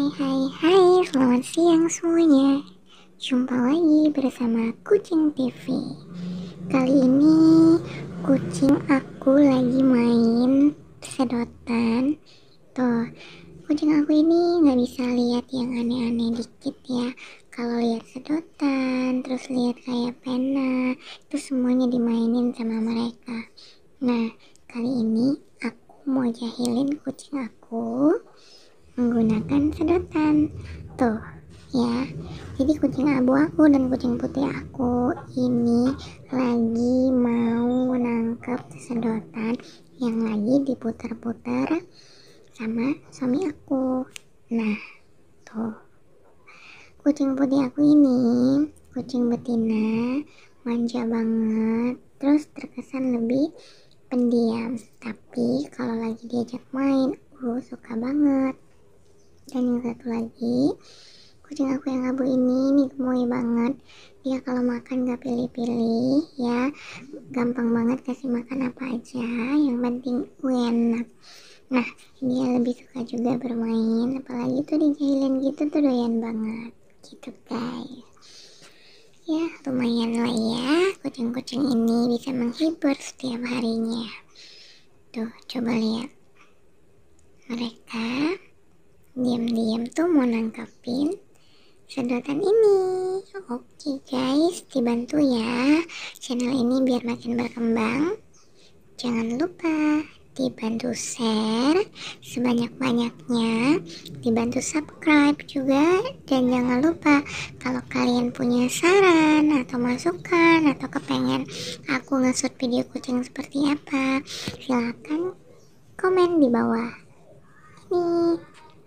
Hai, selamat siang semuanya. Jumpa lagi bersama Kucing TV. Kali ini kucing aku lagi main sedotan. Tuh, kucing aku ini nggak bisa lihat yang aneh-aneh dikit ya. Kalau lihat sedotan, terus lihat kayak pena, itu semuanya dimainin sama mereka. Nah, kali ini aku mau jahilin kucing aku menggunakan sedotan. Tuh ya, jadi kucing abu aku dan kucing putih aku ini lagi mau nangkep sedotan yang lagi diputar-putar sama suami aku. Nah tuh, kucing putih aku ini kucing betina, manja banget, terus terkesan lebih pendiam, tapi kalau lagi diajak main suka banget. Dan yang satu lagi, kucing aku yang abu ini gemoy banget. Dia kalau makan gak pilih-pilih ya, gampang banget kasih makan apa aja, yang penting enak. Nah, dia lebih suka juga bermain, apalagi tuh dijahilin gitu tuh doyan banget gitu guys. Ya lumayan lah ya, kucing-kucing ini bisa menghibur setiap harinya. Tuh coba lihat, mereka diam-diam tuh mau nangkepin sedotan ini. Oke guys, dibantu ya channel ini biar makin berkembang. Jangan lupa dibantu share sebanyak-banyaknya, dibantu subscribe juga, dan jangan lupa kalau kalian punya saran atau masukan atau kepengen aku nge-shoot video kucing seperti apa, silahkan komen di bawah ini.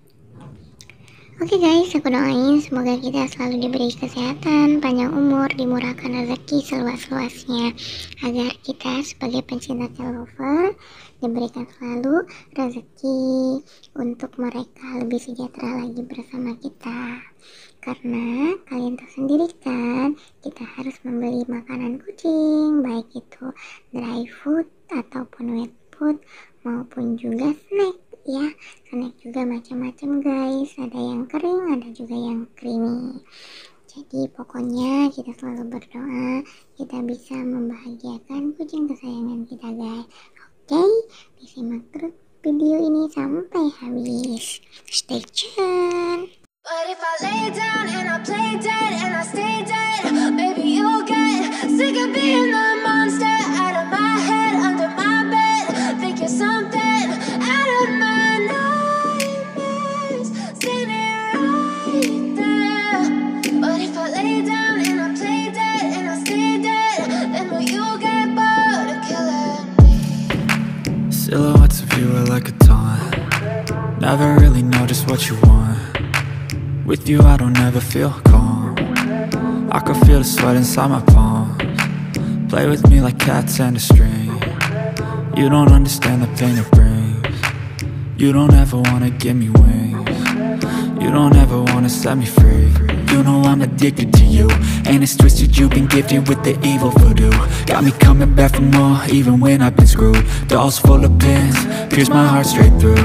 Oke guys, aku doain semoga kita selalu diberi kesehatan, panjang umur, dimurahkan rezeki seluas-luasnya, agar kita sebagai pencinta cat lover diberikan selalu rezeki untuk mereka lebih sejahtera lagi bersama kita. Karena kalian tahu sendiri kan, kita harus membeli makanan kucing, baik itu dry food ataupun wet food maupun juga snack ya. Snack juga macam-macam guys, ada yang kering, ada juga yang creamy. Jadi pokoknya kita selalu berdoa kita bisa membahagiakan kucing kesayangan kita guys. Oke, disimak terus video ini sampai habis. Stay tune. But if I lay down and I play dead and I stay dead, baby you'll get sick of being the monster out of my head, under my bed, think you're something out of my nightmares, standing right there. But if I lay down and I play dead and I stay dead, then will you get bored of killing me? Silhouettes of you are like a taunt. Never really know just what you want. With you I don't ever feel calm. I can feel the sweat inside my palms. Play with me like cats and a string. You don't understand the pain it brings. You don't ever wanna give me wings. You don't ever wanna set me free. You know I'm addicted to you, and it's twisted, you've been gifted with the evil voodoo. Got me coming back for more, even when I've been screwed. Dolls full of pins, pierce my heart straight through.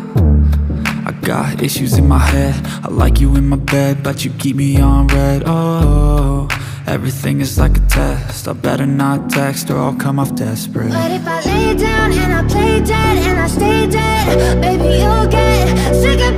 I got issues in my head, I like you in my bed, but you keep me on red. Oh, everything is like a test, I better not text or I'll come off desperate. But if I lay down and I play dead and I stay dead, baby you'll get sick of